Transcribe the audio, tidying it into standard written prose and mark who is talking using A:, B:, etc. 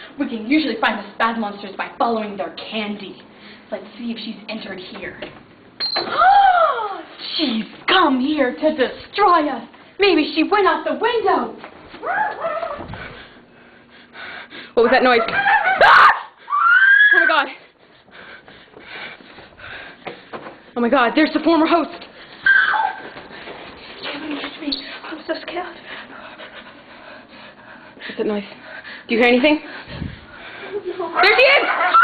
A: We can usually find the Spaz Monsters by following their candy. Let's see if she's entered here. She's come here to destroy us. Maybe she went out the window.
B: What was that noise? Ah! Oh my god. Oh my god, there's the former host.
A: Can't catch me. I'm so scared.
B: What's that noise? Do you hear anything?
A: No.
B: There she is!